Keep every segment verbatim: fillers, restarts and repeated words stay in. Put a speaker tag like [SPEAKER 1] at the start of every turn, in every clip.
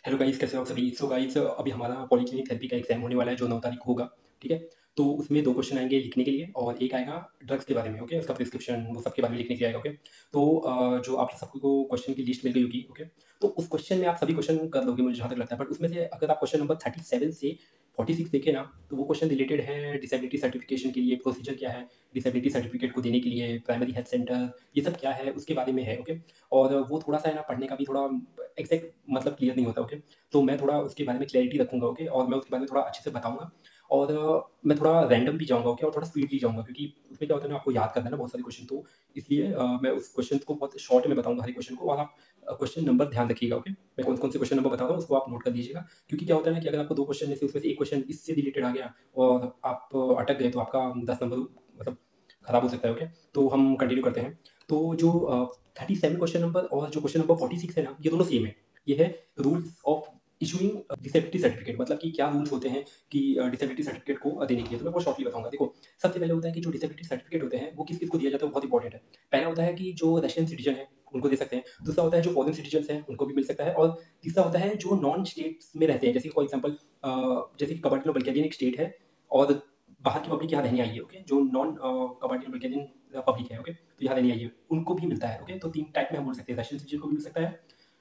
[SPEAKER 1] Hello guys, कैसे हो आप सभी? सो गाइस, अभी हमारा पॉलीक्लिनिक थेरेपी का एग्ज़ाम होने वाला है जो नौ तारीख को होगा, ठीक है? तो उसमें दो क्वेश्चन आएँगे लिखने के लिए और एक आएगा ड्रग्स के बारे में, ओके? उसका प्रिस्क्रिप्शन वो सब के बारे में लिखने के लिए आएगा, ओके? तो अ, जो आप सबको क्वेश्चन की लिस्ट मिल गई होगी, ओके? तो उस क्वेश्चन में आप सभी क्वेश्चन कर लोगे मुझे जहाँ तक लगता है, बट उसमें से अगर आप क्वेश्चन नंबर सैंतीस से छियालीस देखें ना, तो वो क्वेश्चन रिलेटेड है डिसेबिलिटी सर्टिफिकेशन के लिए प्रोसीजर क्या है, डिसेबिलिटी सर्टिफिकेट को देने के लिए प्राइमरी हेल्थ सेंटर, ये सब क्या है, उसके बारे में है, ओके? और वो थोड़ा-सा है ना पढ़ने का भी थोड़ा एग्ज़ैक्ट मतलब क्लियर नहीं होता, ओके? तो मैं थोड़ा उसके बारे में क्लैरिटी रखूँगा, ओके? और मैं उसके बारे में थोड़ा अच्छे से बताऊँगा और अ, मैं थोड़ा रैंडम भी जाऊँगा, ओके? और थोड़ा स्पीडली जाऊँगा क्योंकि उसमें क्या होता है ना आपको याद करना है ना बहुत सारे क्वेश्चन तो इसलिए अ, मैं उस क्वेश्चन्स को बहुत शॉर्ट में बताऊँगा हर एक क्वेश्चन को और आप अ, क्वेश्चन नंबर ध्यान रखिएगा, ओके? मैं कौन-कौन से क्वेश्चन नंबर बता रहा हूँ उसको आप नोट कर लीजिएगा क्योंकि क्या होता है ना कि अगर आपको दो क्वेश्चन में से उसमें से एक क्वेश्चन इससे रिलेटेड आ गया और आप अटक गए तो आपका दस नंबर मतलब खराब हो सकता है, ओके? तो हम कंटिन्यू करते हैं। तो जो अ, सैंतीस क्वेश्चन नंबर और जो क्वेश्चन नंबर छियालीस है ना, ये दोनों सेम है। ये है rules of issuing disability certificate मतलब कि क्या रूल्स होते हैं कि अ, डिसेबिलिटी सर्टिफिकेट को अ, देने के लिए। तो मैं बहुत शॉर्टली बताऊँगा। देखो, सबसे पहले होता है कि जो डिसेबिलिटी सर्टिफिकेट होते हैं, वो किस-किस को दिया जाता है, वो बहुत इंपॉर्टेंट है। पहला होता है कि जो रशियन सिटीज़न है, उनको दे सकते हैं। दूसरा होता है जो फॉरेन सिटीज़न्स हैं, उनको भी मिल सकता है और तीसरा होता है जो नॉन स्टेट्स में रहते हैं। जैसे फॉर एग्ज़ाम्पल अ, जैसे कि कबार्डिनो-बल्गेरियन एक स्टेट है और बाहर की पब्लिक यहाँ रहने आई है, ओके? जो नॉन अ, कबार्डिनो-बल्गेरियन पब्लिक है, ओके? तो यहाँ रहने आई है, उनको भी मिलता है, ओके? तो तीन टाइप में हम बोल सकते हैं, रशियन सिटीज़न को भी मिल सकता है,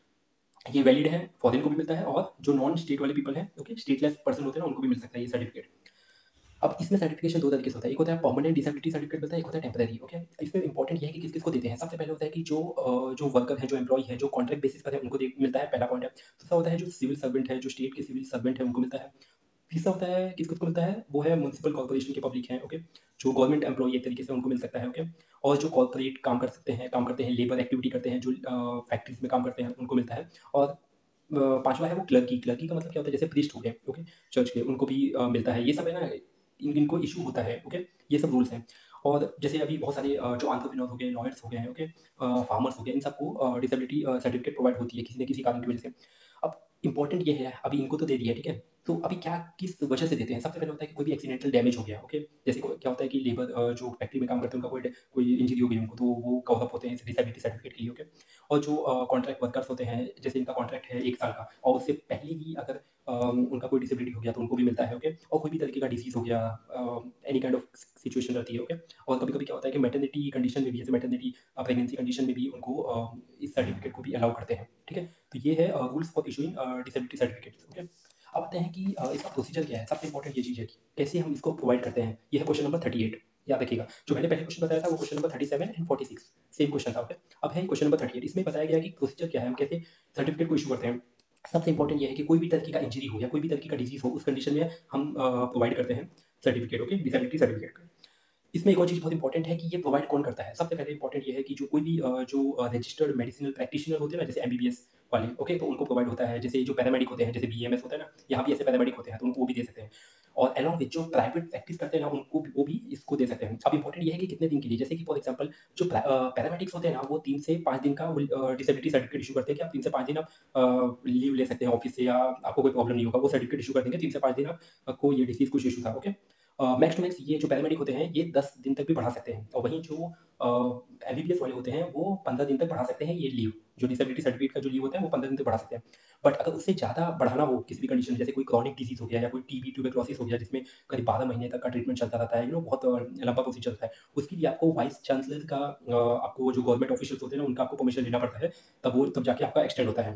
[SPEAKER 1] ये वैलिड है, फॉरेन को भी मिलता है और जो नॉन स्टेट वाले पीपल हैं, ओके? स्टेटलेस पर्सन होते हैं ना, उनको भी मिल सकता है ये सर्टिफिकेट। अब इसमें सर्टिफिकेशन दो तरीके से होता है, एक होता है परमानेंट डिसेबिलिटी सर्टिफिकेट मिलता है, एक होता है टेम्परेरी, ओके? इसमें इम्पोर्टेंट ये है कि किस-किस को देते हैं। सबसे पहले होता है कि जो अ, जो वर्कर है, जो एम्प्लॉयी है, जो कॉन्ट्रैक्ट बेसिस पर है, उनको दे मिलता है, पहला पॉइंट है। दूसरा होता है जो सिविल सर्वेंट है, जो स्टेट के सिविल सर्वेंट है, उनको मिलता है। तीसरा होता है किस-किसको मिलता है, वो है म्युनिसिपल कॉर्पोरेशन के पब्लिक हैं, ओके? जो गवर्नमेंट एम्प्लॉयी एक तरीके से उनको मिल सकता है, ओके? और जो कॉर्पोरेट काम कर सकते हैं काम करते हैं, लेबर एक्टिविटी करते हैं, जो अ, फैक्ट्रीज़ में काम करते हैं, उनको मिलता है। और अ, पाँचवाँ है वो क्लर्की, क्लर्की का मतलब क्या होता है, जैसे प्रीस्ट हो गए, ओके? चर्च के, उनको भी अ, मिलता है। ये सब है ना, इन इनको इश्यू होता है, ओके? ये सब रूल्स हैं। और जैसे अभी बहुत सारे अ, जो एंटरप्रेन्योर हो गए, लॉयर्स हो गए हैं, ओके? अ, फार्मर्स हो गए, इन सबको uh, disability uh, certificate provide होती है किसी न किसी कारण की वजह से। अब इम्पोर्टेंट ये है, अभी इनको तो दे दिया, ठीक है? तो अभी क्या किस वजह से देते हैं? सबसे पहले होता है कि कोई भी एक्सीडेंटल डैमेज हो गया, ओके? जैसे को क्या होता है कि लेबर अ, जो फैक्ट्री में काम करते हैं, उनका कोई ड कोई इंजरी हो गई उनको, तो वो कवर अप होते हैं इस डिसेबिलिटी सर्टिफिकेट के लिए, ओके? और जो अ, कॉन्ट्रैक्ट वर्कर्स होते हैं, जैसे इनका कॉन्ट्रैक्ट है एक साल का और उससे पहले ही अगर अम, उनका कोई डिसेबिलिटी हो गया, तो उनको भी मिलता है, ओके? और कोई भी तरीके का डिसीज़ हो गया uh, any kind of situation रहती है, ओके? और कभी-कभी क्या होता है कि मैटरनिटी कंडीशन में भी, जैसे मैटरनिटी अ, प्रेगनेंसी कंडीशन में भी उनको अ, इस सर्टिफिकेट को भी अलाउ करते हैं, ठीक है? तो ये है uh, rules for issuing uh, disability certificates, okay? अब आते हैं कि अ, इसका प्रोसीजर क्या है? सबसे इम्पोर्टेंट ये चीज़ है कि कैसे हम इसको प्रोवाइड करते हैं। ये है क्वेश्चन नंबर अड़तीस, याद रखिएगा। जो मैंने पहले क्वेश्चन बताया था वो क्वेश्चन नंबर सैंतीस एंड छियालीस सेम क्वेश्चन था, ओके? अब है क्वेश्चन नंबर अड़तीस, इसमें बताया गया है कि प्रोसीजर क्या है, हम कैसे सर्टिफिकेट को इश्यू करते हैं। सबसे इम्पोर्टेंट ये है कि कोई भी तरीके का इंजरी हो या कोई भी तरीके का डिजीज़ हो, उस कंडीशन में हम अ, प्रोवाइड करते हैं सर्टिफिकेट, ओके? Disability certificate. इसमें एक और चीज़ बहुत इंपॉर्टेंट है कि ये प्रोवाइड कौन करता है। सबसे पहले इंपॉर्टेंट ये है कि जो कोई भी अ, जो अ, रजिस्टर्ड मेडिसिनल प्रैक्टिशनर होते हैं ना, जैसे एमबीबीएस वाले, ओके? तो उनको प्रोवाइड होता है। जैसे जो पैरामेडिक होते हैं, जैसे बीएमएस होता है ना, यहाँ भी ऐसे पैरामेडिक होते हैं, तो उनको वो भी दे सकते हैं। और अलोंग विथ जो प्राइवेट प्रैक्टिस करते हैं ना, उनको भी वो भी इसको दे सकते हैं। अब इंपॉर्टेंट ये है कि कितने दिन के लिए, जैसे कि फॉर एग्ज़ाम्पल जो प्रा अ, पैरामेडिक्स होते हैं ना, वो तीन से पाँच दिन का वो अ, डिसेबिलिटी सर्टिफिकेट इश्यू करते हैं कि आप तीन से पाँच दिन आप अ, लीव ले सकते हैं ऑफ़िस से या आपको कोई प्रॉब्लम नहीं होगा। वो सर्टिफिकेट इश्यू कर देंगे, तीन से पाँच दिन आप आपको ये डिसीज़ कुछ इश्यू था, okay? Uh, max to max ये जो पैरामेडिक होते हैं, ये दस दिन तक भी बढ़ा सकते हैं और वहीं जो अ, एमबीबीएस वाले होते हैं, वो पंद्रह दिन तक बढ़ा सकते हैं ये लीव। जो डिसेबिलिटी सर्टिफिकेट का जो लीव होता है, वो पंद्रह दिन तक बढ़ा सकते हैं। बट अगर उससे ज़्यादा बढ़ाना हो किसी भी कंडीशन में, जैसे कोई क्रॉनिक डिसीज़ हो गया या कोई टीबी, ट्यूबरक्लोसिस हो गया, जिसमें करीब बारह महीने तक का ट्रीटमेंट चलता रहता है, यू नो बहुत अ, लंबा प्रोसीजर होता है। उसके लिए आपको वाइस चांसलर का अ, आपको वो जो गवर्नमेंट ऑफिशियल्स होते हैं ना, उनका आपको परमिशन लेना पड़ता है, तब वो तब जाके आपका एक्सटेंड होता है।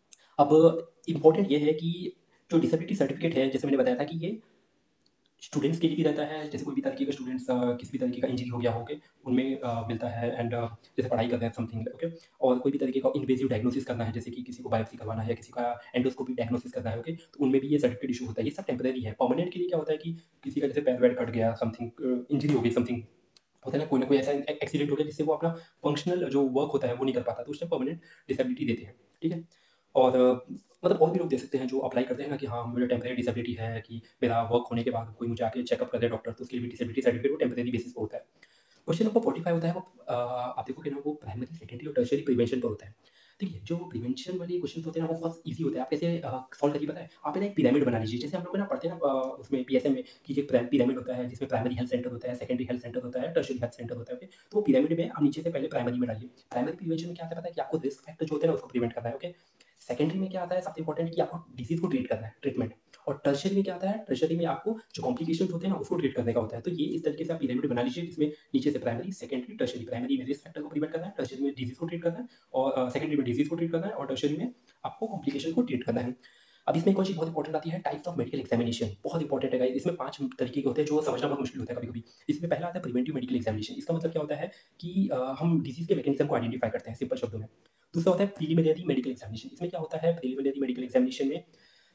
[SPEAKER 1] अब इम्पोर्टेंट ये है कि जो डिसेबिलिटी सर्टिफिकेट है, जैसे मैंने बताया था कि ये स्टूडेंट्स के लिए भी रहता है, जैसे कोई भी तरीके का स्टूडेंट्स अ, किसी भी तरीके का इंजरी हो गया हो, ओके? उनमें अ, मिलता है एंड अ, जैसे पढ़ाई कर रहे हैं समथिंग, ओके? और कोई भी तरीके का इन्वेसिव डायग्नोसिस करना है, जैसे कि किसी को बायोप्सी करवाना है या किसी का एंडोस्कोपी डायग्नोसिस करना है, ओके? तो उनमें भी ये सर्टिफिकेट इश्यू होता है। ये सब टेम्परेरी है। परमानेंट के लिए क्या होता है कि किसी का जैसे पैर-वैर कट गया, समथिंग अ, इंजरी हो गई समथिंग, होता है ना, कोई ना कोई ऐसा ए एक्सीडेंट हो गया जिससे वो अपना फंक्शनल जो वर्क होता है वो नहीं कर पाता, तो उसमें परमानेंट डिसेबिलिटी देते हैं, ठीक है? और अ, मतलब और भी लोग दे सकते हैं जो अप्लाई करते हैं ना कि हाँ, मुझे टेम्परेरी डिसेबिलिटी है कि मेरा वर्क होने के बाद कोई मुझे आके चेकअप कर दे डॉक्टर, तो उसके लिए भी डिसेबिलिटी सर्टिफिकेट वो टेम्परेरी बेसिस पे होता है। क्वेश्चन नंबर पैंतालीस होता है वो अ, आप देखोगे ना, वो प्राइमरी, सेकेंडरी और टर्शियरी प्रिवेंशन पर होता है। देखिए, जो प्रिवेंशन वाले क्वेश्चन होते हैं ना, वो बहुत ईज़ी होते हैं। आप कैसे अ, सॉल्व करिए पता है? आप है ना एक पिरामिड बना लीजिए। जैसे हम लोग है ना पढ़ते हैं ना अ, उसमें पीएसएम में कि एक प्रा पिरामिड होता है, जिसमें प्राइमरी हेल्थ सेंटर होता है, सेकेंडरी हेल्थ सेंटर होता है, टर्शियरी हेल्थ सेंटर होता है, ओके? तो पिरामिड में आप नीचे से पहले प्राइमरी में डालिए। प्राइमरी प्रिवेंशन में क्या आता है पता है? कि आपको रिस्क फैक्टर जो होते हैं ना, उसको प्रिवेंट करना है, ओके? सेकेंडरी में क्या आता है सबसे इम्पोर्टेंट कि आपको डिसीज़ को ट्रीट करना है, ट्रीटमेंट। और टर्शियरी में क्या आता है? टर्शियरी में आपको जो कॉम्प्लिकेशंस होते हैं ना, उसको ट्रीट करने का होता है। तो ये इस तरीके से आप पिरामिड बना लीजिए, जिसमें नीचे से प्राइमरी, सेकेंडरी, टर्शियरी। प्राइमरी में रिस्क फैक्टर को प्रिवेंट करना है, टर्शियरी में डिसीज़ को ट्रीट करना है और अ, सेकेंडरी में डिसीज़ को ट्रीट करना है और टर्शियरी में आपको कॉम्प्लिकेशन को ट्रीट करना है। अब इसमें एक और चीज़ बहुत इंपॉर्टेंट आती है, टाइप्स ऑफ मेडिकल एग्जामिनेशन बहुत इंपॉर्टेंट है गाइस। इसमें पाँच तरीके के होते हैं जो समझना बहुत मुश्किल होता है कभी-कभी। इसमें पहला आता है प्रिवेंटिव मेडिकल एग्जामिनेशन। इसका मतलब क्या होता है कि अ, हम डिसीज़ के मैकेनिज़्म को आइडेंटिफाई करते हैं सिंपल शब्दों में। दूसरा होता है प्रिलिमिनरी मेडिकल एग्जामिनेशन। इसमें क्या होता है प्रिलिमिनरी मेडिकल एग्जामिनेशन में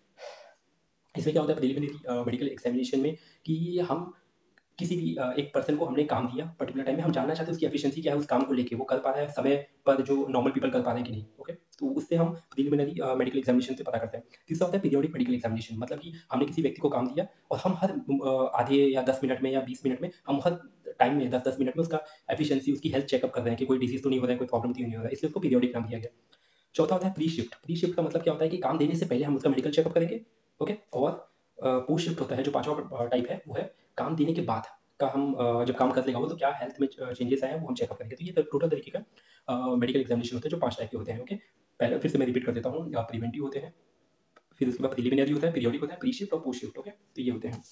[SPEAKER 1] इसमें क्या होता है प्रिलिमिनरी अ, मेडिकल एग्जामिनेशन में कि हम किसी भी अ, एक पर्सन को हमने काम दिया पर्टिकुलर टाइम में, हम जानना चाहते हैं उसकी एफिशिएंसी क्या है उस काम को लेके, वो कर पा रहा है समय पर जो नॉर्मल पीपल कर पा रहे हैं कि नहीं, ओके? तो उससे हम प्रिलिमिनरी अ, मेडिकल एग्जामिनेशन से पता करते हैं। तीसरा होता है पीरियोडिक मेडिकल एग्जामिनेशन मतलब कि हमने किसी व्यक्ति को काम दिया और हम हर अ, आधे या दस मिनट में या बीस मिनट में हम हर टाइम में दस दस मिनट में उसका एफिशिएंसी, उसकी हेल्थ चेकअप कर रहे हैं कि कोई डिसीज़ तो नहीं हो रहा है, कोई प्रॉब्लम तो नहीं हो रहा है, इसलिए उसको पीरियोडिक नाम दिया गया। चौथा होता है प्री शिफ्ट। प्री शिफ्ट का मतलब क्या होता है कि काम देने से पहले हम उसका मेडिकल चेकअप करेंगे, ओके? और अ, पोस्ट शिफ्ट होता है जो पाँचवाँ अ, टाइप है, वो है काम देने के बाद का हम अ, जब काम कर लेगा वो तो क्या हेल्थ में च चेंजेस आए हैं वो हम चेकअप करेंगे। तो ये टोटल तरीके का अ, मेडिकल एग्जामिनेशन होता है जो पाँच टाइप के होते हैं, ओके? पहले फिर से मैं रिपीट कर देता हूँ अ, प्रिवेंटिव होते हैं, फिर उसके बाद प्रिलिमिनरी होता है, पीरियोडिक होता है, प्री शिफ्ट और पोस्ट शिफ्ट, ओके? तो ये होते हैं।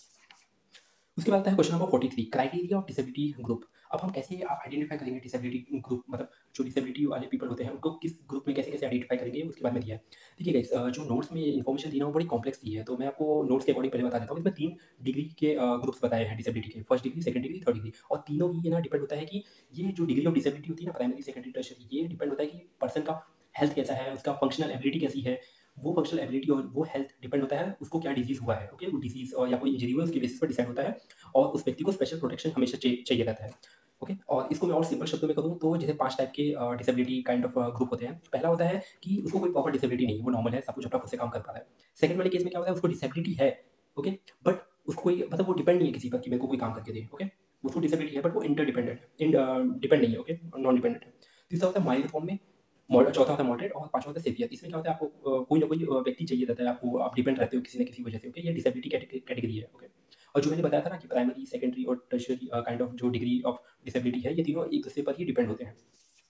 [SPEAKER 1] उसके बाद आता है क्वेश्चन नंबर तैंतालीस क्राइटेरिया ऑफ डिसेबिलिटी ग्रुप। अब हम कैसे आइडेंटिफाई करेंगे डिसेबिलिटी ग्रुप, मतलब जो डिसेबिलिटी वाले पीपल होते हैं उनको किस ग्रुप में कैसे कैसे आइडेंटिफाई करेंगे उसके बारे में दिया है। देखिए गाइस, अ, जो नोट्स में इन्फॉर्मेशन दी है वो बड़ी कॉम्प्लेक्स दी है, तो मैं आपको नोट्स के अकॉर्डिंग पहले बता देता हूँ। इसमें तीन डिग्री के ग्रुप्स बताए हैं डिसेबिलिटी के, first degree, second degree, third degree. और तीनों ही ये ना डिपेंड होता है कि ये जो डिग्री ऑफ डिसेबिलिटी होती है ना, प्राइमरी, सेकेंडरी, टर्शियरी, ये डिपेंड होता है कि पर्सन का हेल्थ कैसा है, उसका फंक्शनल एबिलिटी कैसी है। वो फंक्शनल एबिलिटी और वो हेल्थ डिपेंड होता है उसको क्या डिजीज हुआ है, ओके? वो डिजीज और या कोई इंजरी हुआ है उसके बेसिस पर डिसाइड होता है और उस व्यक्ति को स्पेशल प्रोटेक्शन हमेशा चाहिए चाहिए रहता है, ओके? और इसको मैं और सिंपल शब्दों में कहूँ तो जैसे पाँच टाइप के uh, disability kind of group होते हैं। पहला होता है कि उसको कोई प्रॉपर डिसेबिलिटी नहीं है, वो नॉर्मल है, सब कुछ अपना खुद से काम कर पा रहा है। सेकंड वाले केस में क्या होता है उसको डिसेबिलिटी है, ओके? बट उसको कोई मतलब वो डिपेंड नहीं है किसी पर कि मेरे को कोई काम करके दे, ओके? उसको डिसेबिलिटी है बट वो इंटरडिपेंडेंट है, इन अ, डिपेंड नहीं है, ओके? नॉन डिपेंडेंट है। तीसरा होता है माइल्ड फॉर्म में, मॉड चौथा होता है मॉडरेट और पाँचवां होता है सेवियर। इसमें क्या होता है आपको अ, कोई ना कोई अ, व्यक्ति चाहिए रहता है, आपको आप डिपेंड रहते हो किसी न किसी वजह से, ओके? ये डिसेबिलिटी कैटेगरी कैटेगरी है, ओके? और जो मैंने बताया था ना कि प्राइमरी, सेकेंडरी और टर्शियरी अ, काइंड ऑफ जो डिग्री ऑफ डिसेबिलिटी है, ये तीनों एक दूसरे पर ही डिपेंड होते हैं।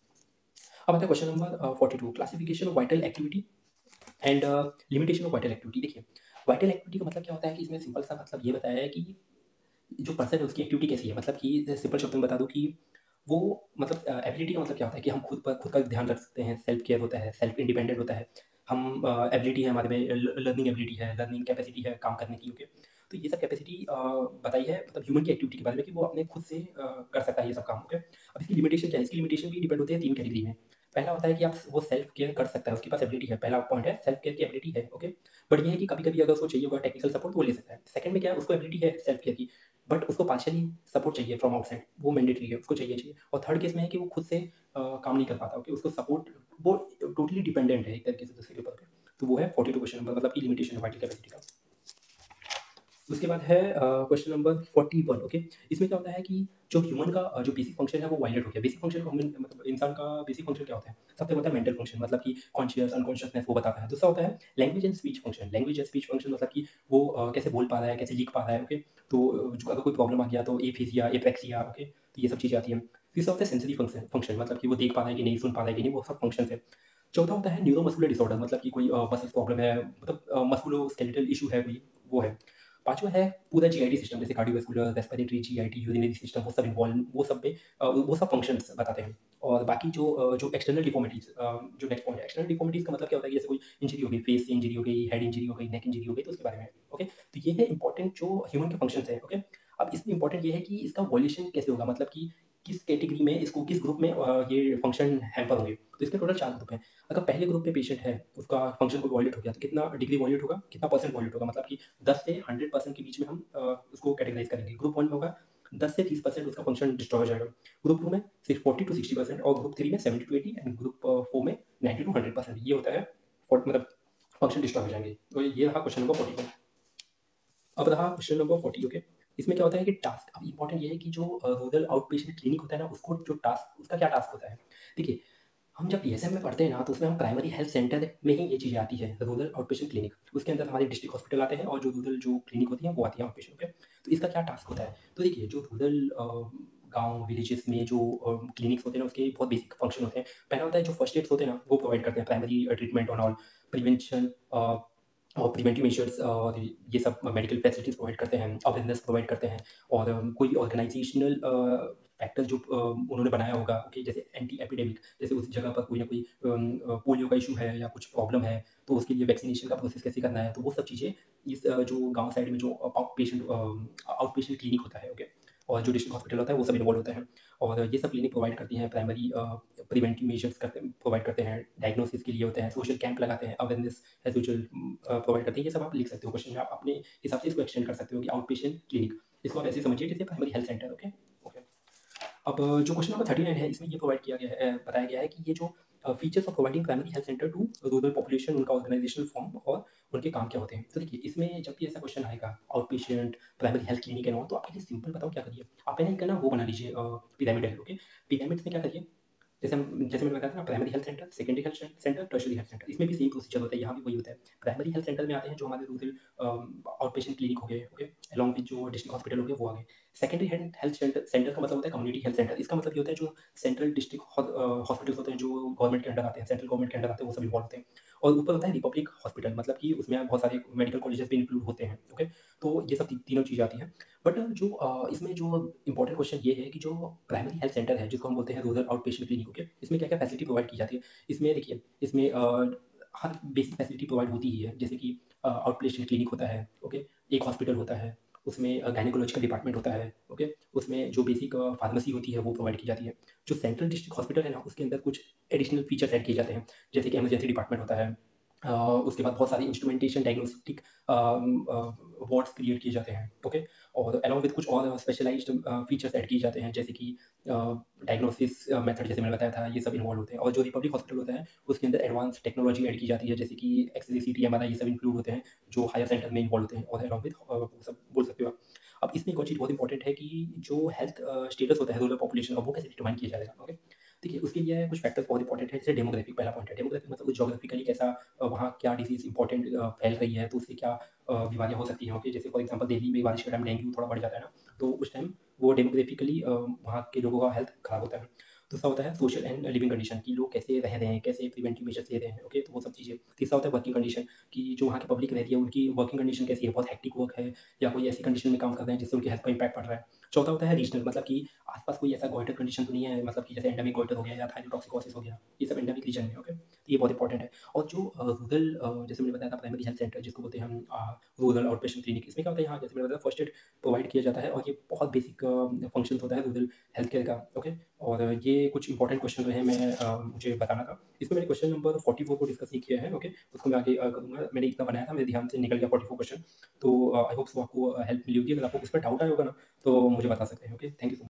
[SPEAKER 1] अब आता है क्वेश्चन नंबर अ, बयालीस classification of vital activity and limitation of vital activity. देखिए, वाइटल एक्टिविटी का मतलब क्या होता है कि इसमें सिंपल सा मतलब ये बताया है कि जो पर्सन है उसकी एक्टिविटी कैसी है, मतलब कि सिंपल शब्दों में बता दूँ कि वो मतलब अ, एबिलिटी का मतलब क्या होता है कि हम खुद पर खुद का ध्यान रख सकते हैं, सेल्फ केयर होता है, सेल्फ इंडिपेंडेंट होता है। हम अ, एबिलिटी है हमारे में, ल लर्निंग एबिलिटी है, लर्निंग कैपेसिटी है काम करने की, ओके? तो ये सब कैपेसिटी अ, बताई है मतलब ह्यूमन की एक्टिविटी के बारे में कि वो अपने खुद से अ, कर सकता है ये सब काम, ओके? अब इसकी लिमिटेशन क्या है? इसकी लिमिटेशन भी डिपेंड होती है तीन कैटेगरी में। पहला होता है कि आप वो सेल्फ केयर कर सकता है, उसके पास एबिलिटी है, पहला पॉइंट है सेल्फ केयर की एबिलिटी है, ओके? बट ये है कि कभी-कभी अगर उसको चाहिए होगा टेक्निकल सपोर्ट तो वो ले सकता है। सेकंड में क्या है उसको एबिलिटी है सेल्फ केयर की, बट उसको पार्शियली सपोर्ट चाहिए फ्रॉम आउटसाइड, वो मैंडेटरी है, उसको चाहिए चाहिए। और थर्ड केस में है कि वो खुद से अ, काम नहीं कर पाता, ओके? उसको सपोर्ट वो टोटली डिपेंडेंट है एक तरीके से दूसरे के ऊपर, ओके? तो वो है बयालीस क्वेश्चन नंबर मतलब की लिमिटेशन है वाइटल कैपेसिटी का। उसके बाद है अ, क्वेश्चन नंबर इकतालीस, ओके? इसमें क्या होता है कि जो ह्यूमन का अ, जो बेसिक फंक्शन है वो वायलेट हो गया। बेसिक फंक्शन को हमें मतलब इंसान का बेसिक फंक्शन क्या होता है? सबसे पहले होता है मेंटल फंक्शन मतलब कि कॉन्शियस, अनकॉन्शियसनेस वो बताता है। दूसरा होता है language and speech function. Language and speech function मतलब कि वो अ, कैसे बोल पा रहा है, कैसे लिख पा रहा है, ओके? तो अ, जो अगर कोई प्रॉब्लम आ गया तो एफेसिया, एप्रेक्सिया, ओके? तो ये सब चीज़ें आती हैं। तीसरा होता है सेंसरी फंक्शन फंक्शन मतलब कि वो देख पा रहा है कि नहीं, सुन पा रहा है कि नहीं, वो सब फंक्शंस है। चौथा होता है न्यूरोमस्कुलर डिसऑर्डर मतलब कि कोई अ, मसल्स प्रॉब्लम है, मतलब अ, मस्कुलोस्केलेटल इश्यू है कोई, वो है। पाँचवाँ है पूरा जीआईटी सिस्टम जैसे cardiovascular, respiratory, GIT, urinary system वो सब इन्वॉल्व वो सब में अ, वो सब फंक्शंस बताते हैं। और बाकी जो अ, जो एक्सटर्नल डिफ़ॉर्मिटीज़ अ, जो नेक्स्ट पॉइंट है, एक्सटर्नल डिफ़ॉर्मिटीज़ का मतलब क्या होता है कि जैसे कोई इंजरी हो गई, फेस से इंजरी हो गई, हेड इंजरी हो गई, नेक इंजरी हो गई, तो उसके बारे में, ओके? तो ये है इम्पोर्टेंट जो ह्यूमन के फंक्शंस हैं, ओके? अब इसमें इम्पोर्टेंट ये है कि इसका वॉल्यूशन कैसे होगा, मतलब कि किस कैटेगरी में इसको किस ग्रुप में अ, ये फंक्शन हैम्पर होंगे। तो इसमें टोटल चार ग्रुप हैं। अगर पहले ग्रुप में पेशेंट है, उसका फंक्शन कोई वॉयलेट हो गया, तो कितना डिग्री वॉयलेट होगा, कितना परसेंट वॉयलेट होगा, मतलब कि दस से हंड्रेड परसेंट के बीच में हम अ, उसको कैटेगराइज़ करेंगे। ग्रुप वन में होगा दस से तीस परसेंट उसका फंक्शन डिस्ट्रॉय हो जाएगा। ग्रुप टू में सिर्फ फ़ोर्टी टू सिक्सटी परसेंट और ग्रुप थ्री में seventy to eighty and group four में नाइंटी टू हंड्रेड परसेंट ये होता है फोर्ट मतलब फंक्शन डिस्ट्रॉय हो जाएँगे। तो ये रहा क्वेश्चन नंबर फोर्टी वन। अब रहा क्वेश्चन नंबर फोर्टी, ओके? इसमें क्या होता है कि टास्क, अब इम्पोर्टेंट ये है कि जो अ, रूरल आउटपेशेंट क्लिनिक होता है ना, उसको जो टास्क उसका क्या टास्क होता है? देखिए, हम जब पीएसएम में पढ़ते हैं ना, तो उसमें हम प्राइमरी हेल्थ सेंटर में ही ये चीज़ें आती है, रूरल आउटपेशेंट क्लिनिक। उसके अंदर हमारे डिस्ट्रिक्ट हॉस्पिटल आते हैं और जो रूरल जो क्लिनिक होती है, वो आती है आउटपेशेंट पे। तो इसका क्या टास्क होता है? तो देखिए, जो रूरल अ, गाँव, विलेजेस में जो अ, क्लिनिक्स होते हैं ना, उसके बहुत बेसिक फंक्शन होते हैं। पहला होता है जो फर्स्ट एड्स होते हैं ना, वो प्रोवाइड करते हैं, primary uh, treatment on all, prevention uh, और प्रिवेंटिव मेजर्स और ये सब मेडिकल फैसिलिटीज़ प्रोवाइड करते हैं, अवेयरनेस प्रोवाइड करते हैं। और अ, कोई ऑर्गेनाइजेशनल अ, फैक्टर जो अ, उन्होंने बनाया होगा, ओके, जैसे एंटी एपिडेमिक, जैसे उस जगह पर कोई ना कोई अम, अ, पोलियो का इश्यू है या कुछ प्रॉब्लम है, तो उसके लिए वैक्सीनेशन का प्रोसेस कैसे करना है, तो वो सब चीज़ें इस अ, जो गाँव साइड में जो out patient uh, out patient clinic होता है, ओके, और जो डिस्ट्रिक्ट हॉस्पिटल होता है, वो सब इन्वॉल्व होते हैं। और ये सब क्लिनिक प्रोवाइड करती हैं प्राइमरी अ, प्रिवेंटिव मेजर्स करते प्रोवाइड करते हैं, डायग्नोसिस के लिए होते हैं, सोशल कैंप लगाते हैं, awareness as usual um, uh, provide करते हैं। ये सब आप लिख सकते हो क्वेश्चन में, आप अपने हिसाब से इसको एक्सटेंड कर सकते हो कि आउट पेशेंट क्लिनिक। इसको आप ऐसे समझिए जैसे primary health centre, okay? Okay. अब जो क्वेश्चन नंबर थर्टी नाइन है, इसमें ये प्रोवाइड किया गया है, अ, बताया गया है कि ये जो uh, features of providing primary health centre to rural population, उनका ऑर्गेनाइजेशनल फॉर्म और उनके काम क्या होते हैं। तो देखिए, इसमें जब भी ऐसा क्वेश्चन आएगा, out patient, primary health clinic and all, तो आपके लिए सिंपल बताऊँ क्या करिए, आप पहले एक ना वो बना लीजिए अ, पिरामिड है, ओके? पिरामिड्स में क्या करिए, जैसे हम जैसे मैंने बताया था ना, primary health centre, secondary health cen centre, tertiary health centre, इसमें भी सेम प्रोसीजर होता है, यहाँ भी वही होता है। प्राइमरी हेल्थ सेंटर में आते हैं जो हमारे rural um, out patient clinic हो गए, ओके? अलोंग विथ जो डिस्ट्रिक्ट हॉस्पिटल हो गए, वो आ गए। Secondary health health centre centre का मतलब होता है कम्युनिटी हेल्थ सेंटर। इसका मतलब ये होता है जो सेंट्रल डिस्ट्रिक्ट हॉ अ, हॉस्पिटल्स होते हैं जो गवर्नमेंट के अंडर आते हैं, सेंट्रल गवर्नमेंट के अंडर आते हैं, वो सब इन्वॉल्व होते हैं। और ऊपर होता है रिपब्लिक हॉस्पिटल, मतलब कि उसमें बहुत सारे मेडिकल कॉलेजेस भी इंक्लूड होते हैं, ओके? तो ये सब ती तीनों चीज़ें आती हैं। बट जो अ, इसमें जो इम्पोर्टेंट क्वेश्चन ये है कि जो प्राइमरी हेल्थ सेंटर है, जिसको हम बोलते हैं rural out patient clinic, okay? इसमें क्या-क्या फैसिलिटी प्रोवाइड की जाती है? इसमें देखिए, इसमें अ, हर बेसिक फैसिलिटी प्रोवाइड होती ही है, जैसे कि अ, आउट पेशेंट क्लिनिक होता है, ओके? एक हॉस्पिटल होता है, उसमें अ, गायनेकोलॉजिकल डिपार्टमेंट होता है, ओके? उसमें जो बेसिक अ, फार्मेसी होती है, वो प्रोवाइड की जाती है। जो सेंट्रल डिस्ट्रिक्ट हॉस्पिटल है ना, उसके अंदर कुछ एडिशनल फीचर्स ऐड किए जाते हैं, जैसे कि इमरजेंसी डिपार्टमेंट होता है। अ, उसके बाद बहुत सारी instrumentation, diagnostic um, uh, wards create किए जाते हैं, ओके? और अलोंग विथ कुछ और स्पेशलाइज़्ड अ, फीचर्स ऐड किए जाते हैं, जैसे कि अ, डायग्नोसिस अ, मेथड जैसे मैंने बताया था, ये सब इन्वॉल्व होते हैं। और जो रिपब्लिक हॉस्पिटल होता है, उसके अंदर एडवांस टेक्नोलॉजी ऐड की जाती है, जैसे कि X-ray, C T, M R I, ये सब इंक्लूड होते हैं, जो हायर सेंटर में इन्वॉल्व होते हैं। और अलोंग विथ अ, वो सब बोल सकते हो आप। अब इसमें एक और चीज़ बहुत इंपॉर्टेंट है कि जो हेल्थ अ, स्टेटस होता है रूरल पॉपुलेशन का, वो कैसे डिटरमाइन किया जाएगा, ओके? देखिए, उसके लिए कुछ फैक्टर्स बहुत इंपॉर्टेंट है, जैसे डेमोग्राफिक पहला पॉइंट है। डेमोग्राफिक मतलब ज्योग्राफिकली कैसा अ, वहाँ क्या डिसीज़ इंपॉर्टेंट अ, फैल रही है, तो उससे क्या अ, बीमारियाँ हो सकती हैं, ओके? जैसे फॉर एग्ज़ाम्पल दिल्ली में बारिश के टाइम डेंगू थोड़ा बढ़ जाता है ना, तो उस टाइम वो डेमोग्राफिकली अ, वहाँ के लोगों का हेल्थ खराब होता है। दूसरा होता है सोशल एंड लिविंग कंडीशन, कि लोग कैसे रह रहे हैं, कैसे प्रिवेंटिव मेजर्स ले रहे हैं, ओके? तो वो सब चीज़ें। तीसरा होता है वर्किंग कंडीशन, कि जो वहाँ की पब्लिक रह रही है, उनकी वर्किंग कंडीशन कैसी है, बहुत हेक्टिक वर्क है या कोई ऐसी कंडीशन में काम कर रहे हैं जिससे उनकी हेल्थ पर इम्पैक्ट पड़ रहा है। चौथा होता है रीजनल, मतलब कि आस-पास कोई ऐसा गोइटर कंडीशन तो नहीं है, मतलब कि जैसे एंडेमिक गोइटर हो गया या थायरोटॉक्सिकोसिस हो गया, ये सब एंडेमिक रीजन में, ओके? तो ये बहुत इंपॉर्टेंट है। और जो अ, रूरल अ, जैसे मैंने बताया था प्राइमरी हेल्थ सेंटर जिसको बोलते हैं हम अ, रूरल आउटपेशेंट क्लिनिक, इसमें क्या होता है, यहाँ जैसे मैंने बताया फर्स्ट एड प्रोवाइड किया जाता है और ये बहुत बेसिक अ, फंक्शंस होता है रूरल हेल्थ केयर का, ओके? और ये कुछ इंपॉर्टेंट क्वेश्चन रहे, मैं अ, मुझे बताना था। इसमें मैंने क्वेश्चन नंबर फोर्टी फोर को डिस्कस नहीं किया है, ओके? उसको मैं आगे अ, करूँगा। मैंने इतना बनाया था, मेरे ध्यान से निकल गया फोर्टी फोर क्वेश्चन। तो अ, आई होप सो आपको हेल्प मिली होगी। अगर आपको कुछ पे डाउट आया होगा ना, तो मुझे बता सकते हैं, ओके? Thank you so